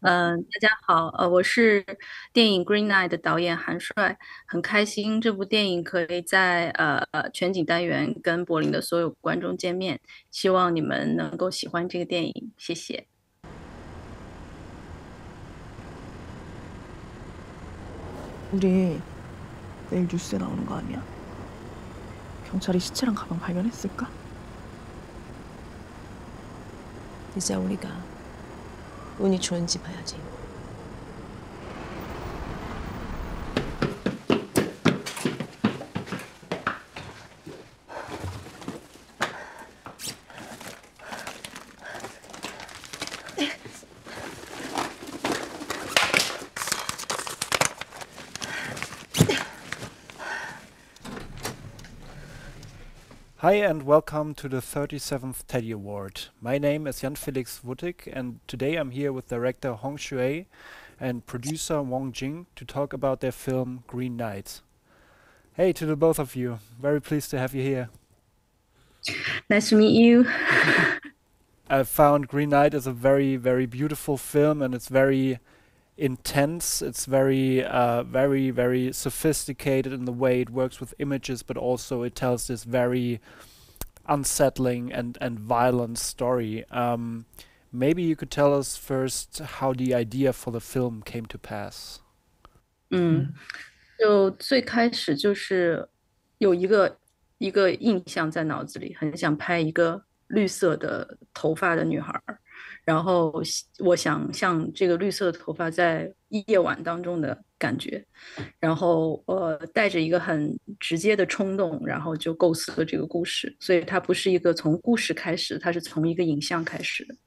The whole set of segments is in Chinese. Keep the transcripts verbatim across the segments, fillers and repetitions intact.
嗯，大家好，呃，我是电影《Green Knight》的导演韩帅，很开心这部电影可以在呃呃全景单元跟柏林的所有观众见面，希望你们能够喜欢这个电影，谢谢。 우리 내일 뉴스에 나오는 거 아니야? 경찰이 시체랑 가방 발견했을까? 이제 우리가 운이 좋은지 봐야지. Hi and welcome to the thirty-seventh Teddy Award. My name is Jan Felix Wuttig and today I'm here with director Hong Shui and producer Wong Jing to talk about their film Green Knight. Hey to the both of you, very pleased to have you here. Nice to meet you. I found Green Knight is a very, very beautiful film and it's very intense. It's very, uh, very, very sophisticated in the way it works with images, but also it tells this very unsettling and, and violent story. Um, maybe you could tell us first how the idea for the film came to pass. 嗯，就最开始就是有一个一个印象在脑子里，很想拍一个绿色的头发的女孩儿，然后希我想象这个绿色的头发在夜晚当中的感觉，然后呃带着一个很直接的冲动，然后就构思了这个故事，所以它不是一个从故事开始，它是从一个影像开始的。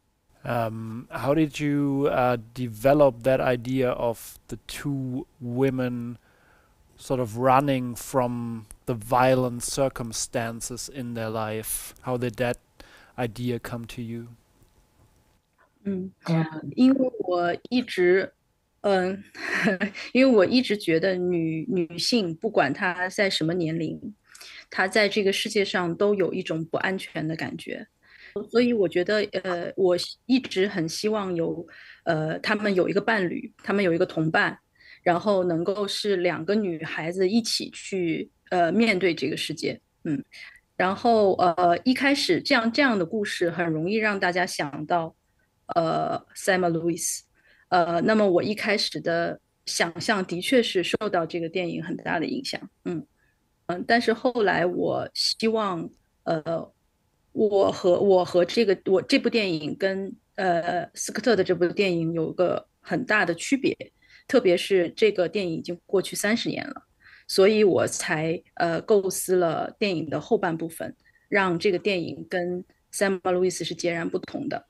Um, how did you uh, develop that idea of the two women sort of running from the violent circumstances in their life? How did that idea come to you? 嗯，因为我一直，嗯，因为我一直觉得女女性不管她在什么年龄，她在这个世界上都有一种不安全的感觉，所以我觉得，呃，我一直很希望有，呃，她们有一个伴侣，她们有一个同伴，然后能够是两个女孩子一起去，呃，面对这个世界，嗯。然后呃，一开始这样这样的故事很容易让大家想到呃 Selma Lewis，呃，那么我一开始的想象的确是受到这个电影很大的影响，嗯嗯，但是后来我希望呃，我和我和这个我这部电影跟呃斯科特的这部电影有个很大的区别，特别是这个电影已经过去三十年了。所以我才呃构思了电影的后半部分，让这个电影跟《三马路易斯》是截然不同的。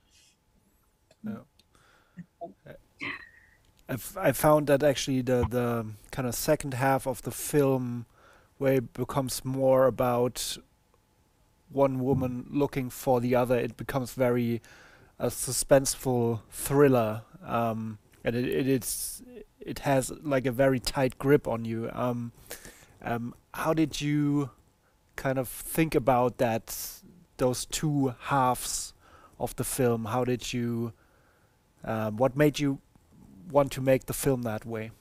No. I, f- I found that actually the, the kind of second half of the film, where it becomes more about one woman looking for the other, it becomes very a suspenseful thriller, um, and it, it is it has like a very tight grip on you. Um, um, how did you kind of think about that? Those two halves of the film. How did you? Um, what made you want to make the film that way?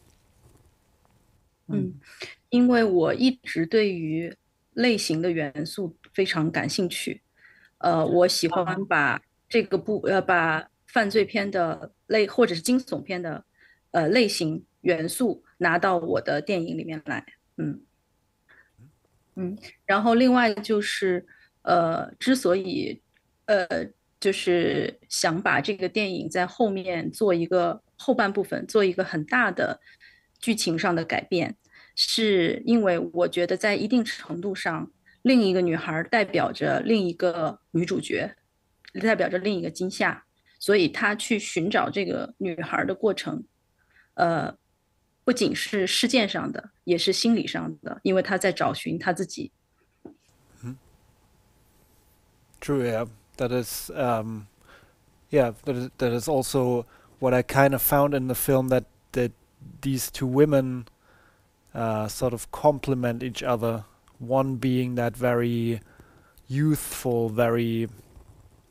嗯，因为我一直对于类型的元素非常感兴趣，呃，我喜欢把这个部呃把犯罪片的类或者是惊悚片的呃类型元素拿到我的电影里面来，嗯。嗯，然后另外就是，呃，之所以，呃，就是想把这个电影在后面做一个后半部分，做一个很大的剧情上的改变，是因为我觉得在一定程度上，另一个女孩儿代表着另一个女主角，代表着另一个惊吓，所以她去寻找这个女孩儿的过程，呃，不仅是事件上的，也是心理上的，因为他在找寻他自己。 Mhm. True, yeah. That is, um, yeah, that is, that is also what I kind of found in the film that that these two women uh, sort of complement each other. One being that very youthful, very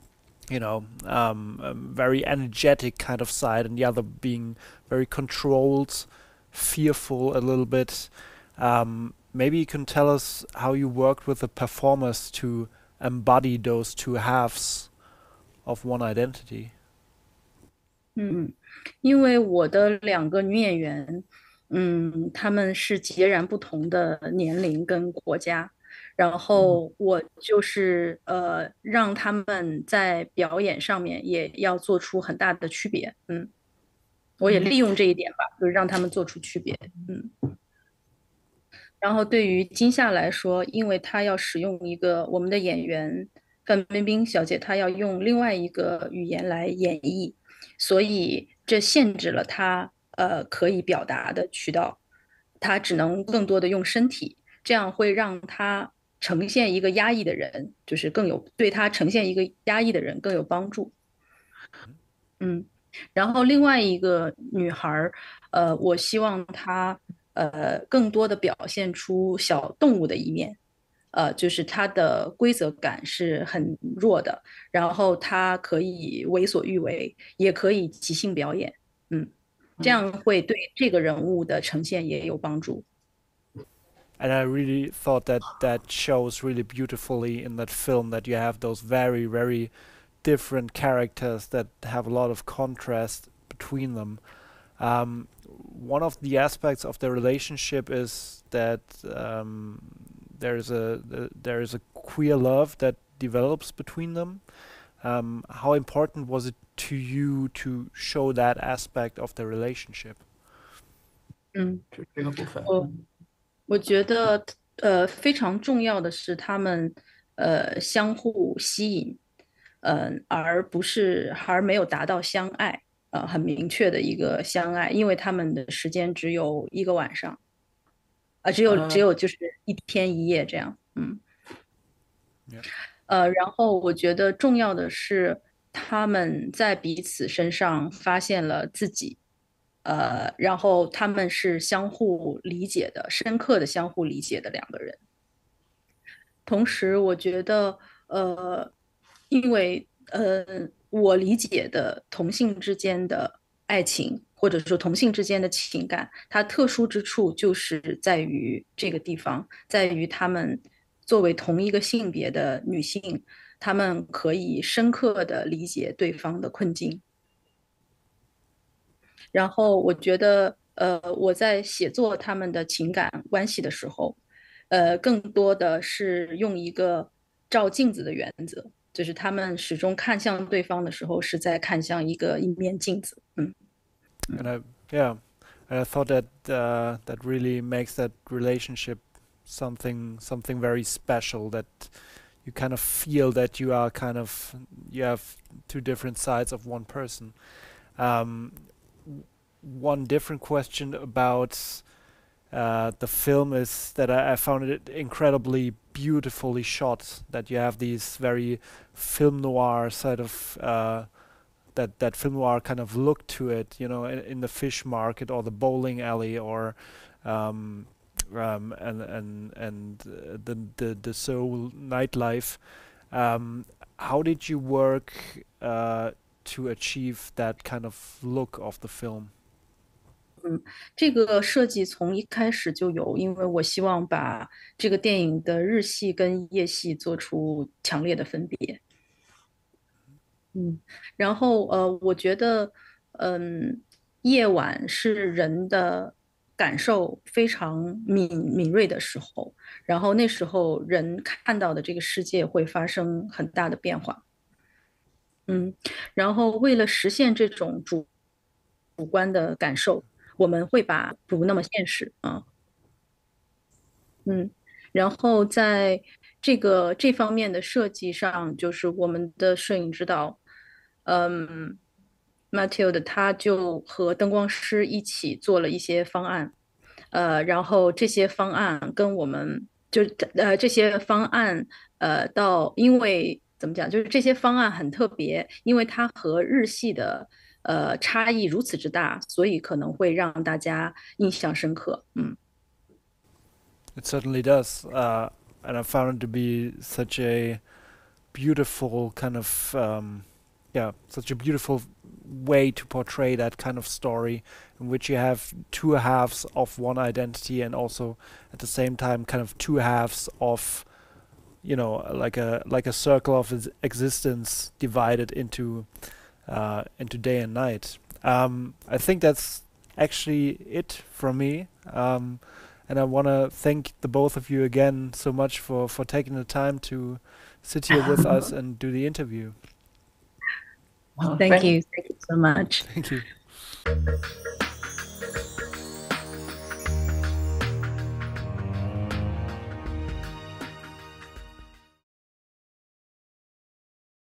you know, um, a very energetic kind of side, and the other being very controlled, fearful a little bit. Um, maybe you can tell us how you worked with the performers to embody those two halves of one identity. 嗯，因为我的两个女演员，嗯，她们是截然不同的年龄跟国家，然后我就是呃，让他们在表演上面也要做出很大的区别，嗯，我也利用这一点吧，就是让他们做出区别，嗯。然后对于金夏来说，因为她要使用一个我们的演员范冰冰小姐，她要用另外一个语言来演绎，所以这限制了她呃可以表达的渠道，她只能更多的用身体，这样会让她呈现一个压抑的人，就是更有对她呈现一个压抑的人更有帮助。嗯，然后另外一个女孩儿，呃，我希望她呃更多的表现出小动物的一面，呃，就是她的规则感是很弱的，然后她可以为所欲为，也可以即兴表演，嗯，这样会对这个人物的呈现也有帮助。 And I really thought that that shows really beautifully in that film, that you have those very, very different characters that have a lot of contrast between them. Um, one of the aspects of the relationship is that um, there is a there is a queer love that develops between them. Um, how important was it to you to show that aspect of the relationship? 嗯， 就这个部分。 我我觉得呃非常重要的是他们呃相互吸引，嗯、呃，而不是还没有达到相爱，呃，很明确的一个相爱，因为他们的时间只有一个晚上，啊、只有呃只有就是一天一夜这样，嗯。 Yeah. 呃，然后我觉得重要的是他们在彼此身上发现了自己，呃，然后他们是相互理解的，深刻的相互理解的两个人。同时，我觉得，呃，因为呃，我理解的同性之间的爱情，或者说同性之间的情感，它特殊之处就是在于这个地方，在于他们作为同一个性别的女性，她们可以深刻的理解对方的困境。然后我觉得，呃，我在写作他们的情感关系的时候，呃，更多的是用一个照镜子的原则，就是他们始终看向对方的时候，是在看向一个一面镜子。嗯 And I, yeah, and I thought that uh, that really makes that relationship something something very special. That you kind of feel that you are kind of you have two different sides of one person. Um, w- one different question about uh, the film is that I, I found it incredibly beautifully shot. That you have these very film noir side of uh, that that film noir kind of look to it, you know, in, in the fish market or the bowling alley or um, um, and and and uh, the the the Seoul nightlife. Um, how did you work uh, to achieve that kind of look of the film? 这个设计从一开始就有，因为我希望把这个电影的日系跟夜系做出强烈的分别。嗯，然后呃，我觉得，嗯，夜晚是人的感受非常敏敏锐的时候，然后那时候人看到的这个世界会发生很大的变化。嗯，然后为了实现这种主主观的感受，我们会把不那么现实啊，嗯，然后在这个这方面的设计上，就是我们的摄影指导，嗯，Matilda 他就和灯光师一起做了一些方案，呃，然后这些方案跟我们就呃这些方案呃到因为怎么讲，就是这些方案很特别，因为它和日系的呃差异如此之大，所以可能会让大家印象深刻，嗯。 It certainly does, uh, and I found it to be such a beautiful kind of um, yeah, such a beautiful way to portray that kind of story in which you have two halves of one identity and also at the same time kind of two halves of, you know, like a like a circle of ex- existence divided into uh, into day and night. Um, I think that's actually it from me. Um, and I want to thank the both of you again so much for, for taking the time to sit here with us and do the interview. Thank you. Thank you so much. Thank you.